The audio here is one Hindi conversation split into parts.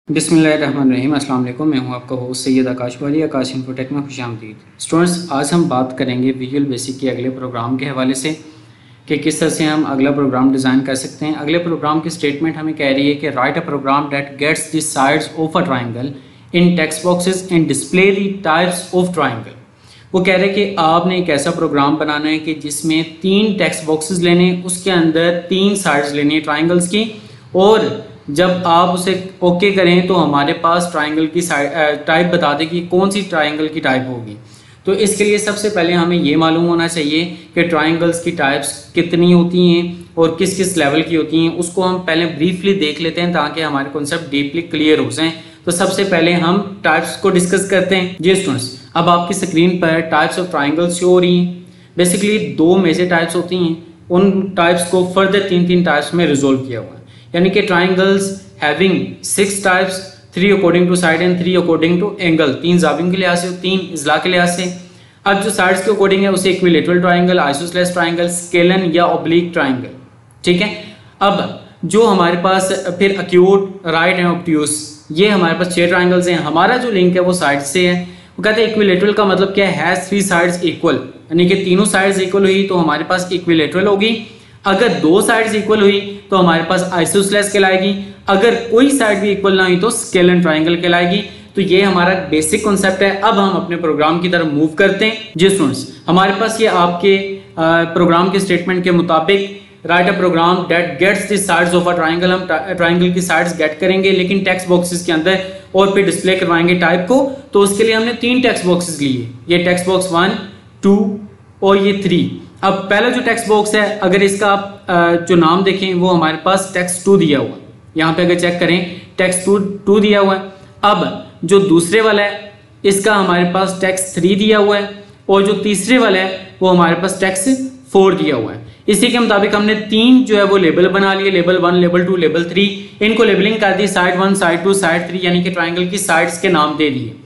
बिस्मिल्लाहिर्रहमानिर्रहीम। अस्सलाम वालेकुम। मैं हूं आपका होस्ट सैयद आकाश वाली, आकाश इन्फोटेक में खुशामदीद। स्टूडेंट्स, आज हम बात करेंगे विजुअल बेसिक के अगले प्रोग्राम के हवाले से कि किस तरह से हम अगला प्रोग्राम डिज़ाइन कर सकते हैं। अगले प्रोग्राम की स्टेटमेंट हमें कह रही है कि write a program that gets the sides of a triangle in text boxes and display the types of triangle. वो कह रहे हैं कि आपने एक ऐसा प्रोग्राम बनाना है कि जिसमें 3 टेक्स्ट बॉक्सेस लेने, उसके अंदर 3 साइड्स लेनी है ट्राइंगल्स की, और जब आप उसे ओके करें तो हमारे पास ट्राइंगल की टाइप बता दें कि कौन सी ट्राइंगल की टाइप होगी। तो इसके लिए सबसे पहले हमें ये मालूम होना चाहिए कि ट्राइंगल्स की टाइप्स कितनी होती हैं और किस किस लेवल की होती हैं। उसको हम पहले ब्रीफली देख लेते हैं ताकि हमारे कॉन्सेप्ट डीपली क्लियर हो जाएं। तो सबसे पहले हम टाइप्स को डिस्कस करते हैं। जी स्टूडेंट्स, अब आपकी स्क्रीन पर टाइप्स ऑफ ट्राइंगल्स शो हो रही हैं। बेसिकली 2 मेजर टाइप्स होती हैं, उन टाइप्स को फर्दर 3 टाइप्स में रिजोल्व किया हुआ है। यानी कि triangles having 6 types, 3 according to side and 3 according to angle. 3 जाविंग के लिहाज से, 3 इजला के लिहाज से। अब जो साइड्स के अकॉर्डिंग है उसे equilateral triangle, isosceles triangle, scalene या ऑब्लिक ट्राइंगल। ठीक है। अब जो हमारे पास फिर एक्यूट, राइट एंड ऑब्ट्यूस, ये हमारे पास 6 ट्राइंगल्स हैं। हमारा जो लिंक है वो साइड से है। वो कहते हैं इक्विलेटरल का मतलब क्या है, 3 साइड्स इक्वल, यानी कि तीनों साइड्स इक्वल हुई तो हमारे पास इक्विलेटरल होगी। अगर 2 साइड्स इक्वल हुई तो हमारे पास आइसोसेलेस कहलाएगी। अगर कोई साइड भी इक्वल ना हुई तो स्केलन ट्राइंगल कहलाएगी। तो ये हमारा बेसिक कॉन्सेप्ट है। अब हम अपने प्रोग्राम की तरफ मूव करते हैं। जी स्टूडेंट्स, हमारे पास ये आपके प्रोग्राम के स्टेटमेंट के मुताबिक write a program that gets the sides of a triangle. हम ट्राइंगल की साइड्स गेट करेंगे लेकिन टेक्स्ट बॉक्सेस के अंदर और फिर डिस्प्ले करवाएंगे टाइप को। तो उसके लिए हमने 3 टेक्स्ट बॉक्सेस लिए, ये टेक्स्ट बॉक्स 1, 2 और ये 3। अब पहला जो टेक्स्ट बॉक्स है, अगर इसका आप जो नाम देखें वो हमारे पास टेक्स्ट 2 दिया हुआ है। यहाँ पे अगर चेक करें टेक्स्ट 2 दिया हुआ है। अब जो दूसरे वाला है इसका हमारे पास टेक्स्ट 3 दिया हुआ है, और जो तीसरे वाला है वो हमारे पास टेक्स्ट 4 दिया हुआ है। इसी के मुताबिक हमने 3 जो है वो लेबल बना लिए, लेबल 1, लेबल 2, लेबल 3। इनको लेबलिंग कर दी, साइड 1, साइड 2, साइड 3, यानी कि ट्राइंगल की साइड्स के नाम दे दिए।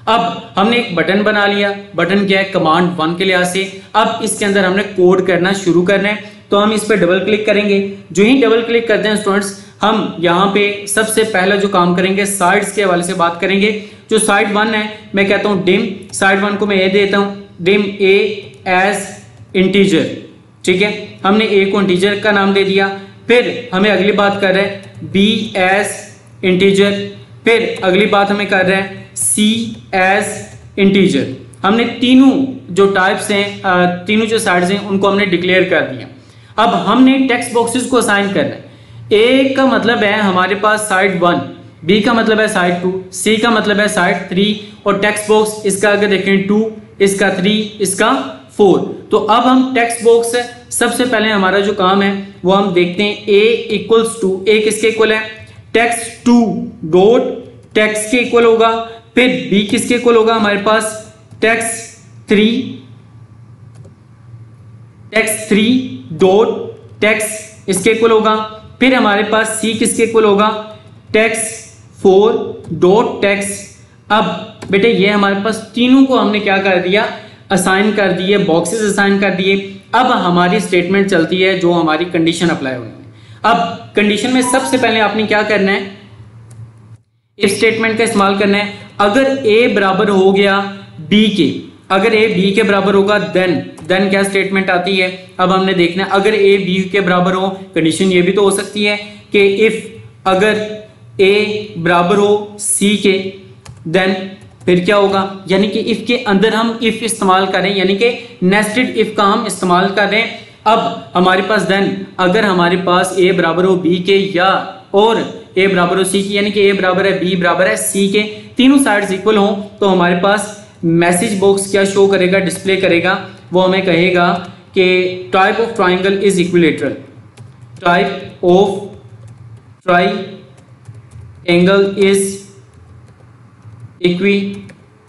अब हमने एक बटन बना लिया। बटन क्या है, कमांड 1 के लिहाज से। अब इसके अंदर हमने कोड करना शुरू करना है। तो हम इस पर डबल क्लिक करेंगे। जो ही डबल क्लिक करते हैं स्टूडेंट्स, हम यहाँ पे सबसे पहला जो काम करेंगे साइड्स के हवाले से बात करेंगे। जो साइड 1 है, मैं कहता हूँ डिम। साइड 1 को मैं ए देता हूँ, डिम ए एज इंटीजर। ठीक है, हमने ए को इंटीजर का नाम दे दिया। फिर हमें अगली बात कर रहे हैं बी एज इंटीजर। फिर अगली बात हमें कर रहे हैं सी एज इंटीजर। हमने तीनों जो टाइप्स हैं, तीनों जो साइड्स हैं, उनको हमने डिक्लेयर कर दिया। अब हमने टेक्स्ट बॉक्सेस को असाइन करना है। ए का मतलब है हमारे पास साइड 1, बी का मतलब है साइड 2, सी का मतलब है साइड 3, और टेक्स्ट बॉक्स इसका अगर देखें 2, इसका 3, इसका 4। तो अब हम टेक्स्ट बॉक्स है, सबसे पहले हमारा जो काम है वो हम देखते हैं ए इक्वल्स टू, ए किसके इक्वल है, टेक्स्ट 2 डॉट टेक्स्ट के इक्वल होगा। फिर बी किसके इक्वल होगा, हमारे पास टेक्स्ट 3 डॉट टेक्स्ट इसके इक्वल होगा। फिर हमारे पास सी किसके इक्वल होगा, टेक्स्ट 4 डॉट टेक्स्ट। अब बेटे ये हमारे पास तीनों को हमने क्या कर दिया, असाइन कर दिए, बॉक्सेस असाइन कर दिए। अब हमारी स्टेटमेंट चलती है जो हमारी कंडीशन अप्लाई होनी है। अब कंडीशन में सबसे पहले आपने क्या करना है, इफ स्टेटमेंट का इस्तेमाल करना है। अगर ए बराबर हो गया बी के, अगर ए बी के बराबर होगा देन क्या स्टेटमेंट आती है। अब हमने देखना है अगर ए बी के बराबर हो, कंडीशन ये भी तो हो सकती है कि इफ अगर ए बराबर हो सी के, देन फिर क्या होगा, यानी कि इफ के अंदर हम इफ इस्तेमाल करें, यानी कि नेस्टेड इफ का हम इस्तेमाल कर रहे हैं। अब हमारे पास देन अगर हमारे पास ए बराबर हो बी के या और ए बराबर हो सी की, यानी कि ए बराबर है बी बराबर है सी के, तीनों साइड्स इक्वल हो, तो हमारे पास मैसेज बॉक्स क्या शो करेगा, डिस्प्ले करेगा। वो हमें कहेगा कि type of triangle is equilateral, type of triangle is equilateral.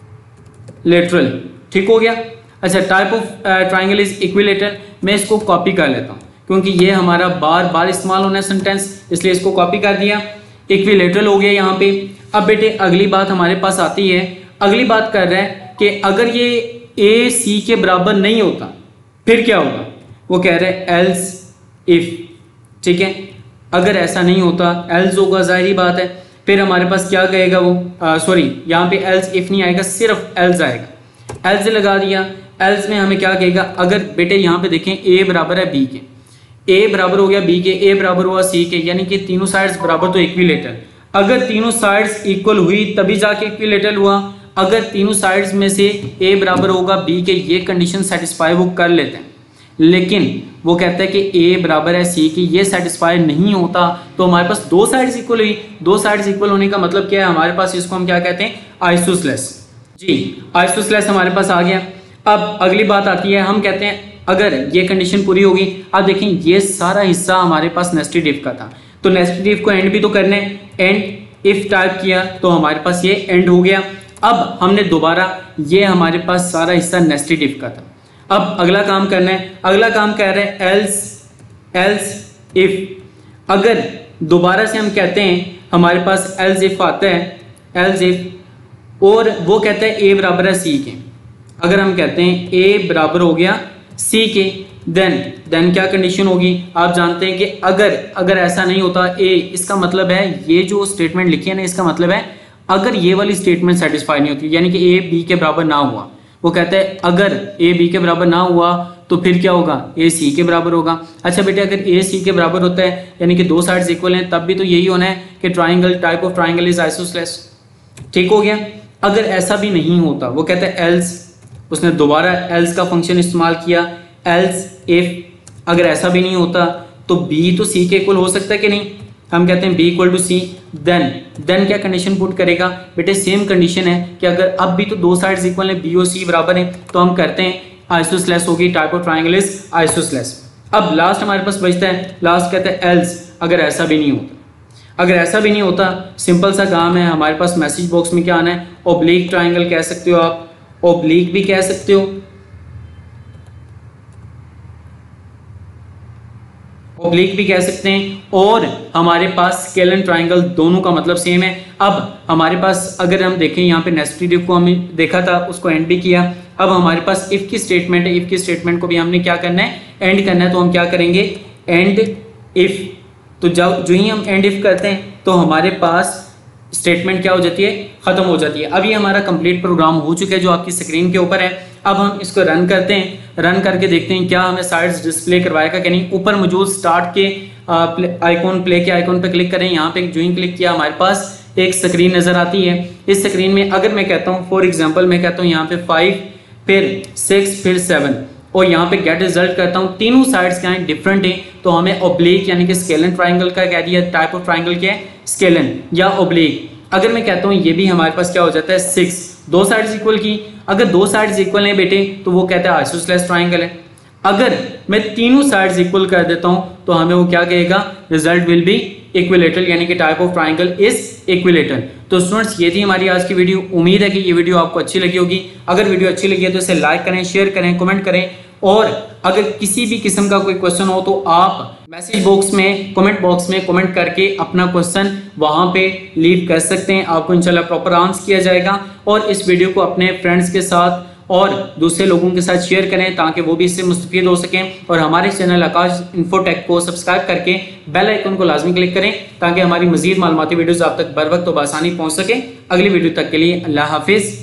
ठीक हो गया। अच्छा, type of triangle is equilateral, मैं इसको कॉपी कर लेता हूं क्योंकि ये हमारा बार बार इस्तेमाल होना है सेंटेंस, इसलिए इसको कॉपी कर दिया। इक्विलेटरल हो गया यहाँ पे। अब बेटे अगली बात हमारे पास आती है, अगली बात कर रहा है कि अगर ये ए सी के बराबर नहीं होता फिर क्या होगा। वो कह रहे हैं एल्स इफ। ठीक है, अगर ऐसा नहीं होता एल्स होगा, जाहिर बात है। फिर हमारे पास क्या कहेगा वो, सॉरी यहाँ पे एल्स इफ नहीं आएगा, सिर्फ एल्स आएगा। एल्स लगा दिया, एल्स में हमें क्या कहेगा, अगर बेटे यहाँ पे देखें ए बराबर है बी के, ए बराबर हो गया बी के, ए बराबर हुआ सी के, यानी कि तीनों साइड्स बराबर तो इक्विलेटरल। अगर तीनों साइड्स इक्वल हुई तभी जाके इक्विलेटरल हुआ। अगर तीनों साइड्स में से ए बराबर होगा बी के, ये कंडीशन सेटिस्फाई वो कर लेते हैं, लेकिन वो कहता है कि ए बराबर है सी की, ये सेटिस्फाई नहीं होता। तो हमारे पास दो साइड्स इक्वल हुई, दो साइड्स इक्वल होने का मतलब क्या है, हमारे पास इसको हम क्या कहते हैं, आइसोसेलेस। जी आइसोसेलेस हमारे पास आ गया। अब अगली बात आती है, हम कहते हैं अगर ये कंडीशन पूरी होगी, अब देखें ये सारा हिस्सा हमारे पास नेस्टेड इफ का था, तो नेस्टेड इफ को एंड भी तो करना है, एंड इफ टाइप किया तो हमारे पास ये एंड हो गया। अब हमने दोबारा, ये हमारे पास सारा हिस्सा नेस्टेड इफ का था, अब अगला काम करना है। अगला काम कह रहे हैं एल्स इफ। अगर दोबारा से हम कहते हैं हमारे पास एल्स इफ आता है, एल्स इफ, और वो कहता है ए बराबर है सी के। अगर हम कहते हैं ए बराबर हो गया सी के, देन क्या कंडीशन होगी, आप जानते हैं कि अगर ऐसा नहीं होता ए, इसका मतलब है ये जो स्टेटमेंट लिखी है ना, इसका मतलब है अगर ये वाली स्टेटमेंट सेटिस्फाई नहीं होती, यानी कि ए बी के बराबर ना हुआ, वो कहता है अगर ए बी के बराबर ना हुआ तो फिर क्या होगा, ए सी के बराबर होगा। अच्छा बेटे अगर ए सी के बराबर होता है यानी कि दो साइड्स इक्वल हैं, तब भी तो यही होना है कि triangle, type of triangle is isosceles. ठीक हो गया। अगर ऐसा भी नहीं होता, वो कहता है एल्स, उसने दोबारा एल्स का फंक्शन इस्तेमाल किया, एल्स इफ। अगर ऐसा भी नहीं होता तो बी तो सी के इक्वल हो सकता है कि नहीं, हम कहते हैं B equal to C. Then क्या कंडीशन पुट करेगा बेटे, सेम कंडीशन है कि अगर अब भी तो दो साइड्स इक्वल है, बी और सी बराबर है, तो हम करते हैं आइसोसेलेस होगी, type of triangle is isosceles. अब लास्ट हमारे पास बचता है, लास्ट कहते हैं एल्स, अगर ऐसा भी नहीं होता। अगर ऐसा भी नहीं होता, सिंपल सा काम है, हमारे पास मैसेज बॉक्स में क्या आना है, ओब्लिक ट्राइंगल कह सकते हो आप, ओब्लिक भी कह सकते हो, ओब्लिक भी कह सकते हैं, और हमारे पास स्केलन ट्राइंगल, दोनों का मतलब सेम है। अब हमारे पास अगर हम देखें यहाँ पे नेस्टेड इफ को हमने देखा था, उसको एंड भी किया। अब हमारे पास इफ की स्टेटमेंट है, इफ की स्टेटमेंट को भी हमने क्या करना है, एंड करना है। तो हम क्या करेंगे, एंड इफ। तो जो ही हम एंड इफ करते हैं तो हमारे पास स्टेटमेंट क्या हो जाती है, खत्म हो जाती है। अब ये हमारा कंप्लीट प्रोग्राम हो चुका है जो आपकी स्क्रीन के ऊपर है। अब हम इसको रन करते हैं, रन करके देखते हैं क्या हमें साइड्स डिस्प्ले करवाएगा कि नहीं। ऊपर मौजूद स्टार्ट के आइकॉन, प्ले के आइकॉन पे क्लिक करें, यहाँ पे जो ही क्लिक किया हमारे पास एक स्क्रीन नजर आती है। इस स्क्रीन में अगर मैं कहता हूँ, फॉर एग्जाम्पल मैं कहता हूँ यहाँ पे 5 फिर 6 फिर 7 और यहाँ पे गेट रिजल्ट करता हूँ, तीनों साइड्स क्या है, डिफरेंट है। तो हमें ओब्लिक यानी कि स्केलन ट्राइंगल का कह दिया, टाइप ऑफ ट्राइंगल क्या है, स्केलन या ओब्लिक। अगर मैं कहता हूँ ये भी हमारे पास क्या हो जाता है 6, दो साइड्स इक्वल की। अगर दो साइड्स इक्वल हैं बेटे तो वो कहता है आइसोसेलेस ट्राइंगल है। अगर मैं तीनों साइड्स इक्वल कर देता हूँ तो हमें वो क्या कहेगा, रिजल्ट विल बी इक्विलेटरल, यानी कि type of triangle is equilateral. तो स्टूडेंट्स ये थी हमारी आज की वीडियो। उम्मीद है कि ये वीडियो आपको अच्छी लगी होगी। अगर वीडियो अच्छी लगी है तो इसे लाइक करें, शेयर करें, कमेंट करें, और अगर किसी भी किस्म का कोई क्वेश्चन हो तो आप मैसेज बॉक्स में, कमेंट बॉक्स में कमेंट करके अपना क्वेश्चन वहां पे लीव कर सकते हैं। आपको इंशाल्लाह प्रॉपर आंसर किया जाएगा। और इस वीडियो को अपने फ्रेंड्स के साथ और दूसरे लोगों के साथ शेयर करें ताकि वो भी इससे मुस्तफीद हो सकें। और हमारे चैनल आकाश इन्फोटेक को सब्सक्राइब करके बेल आइकन को लाजमी क्लिक करें ताकि हमारी मजीद मालूमाती वीडियोस आप तक बर वक्त और आसानी पहुंच सके। अगली वीडियो तक के लिए अल्लाह हाफिज़।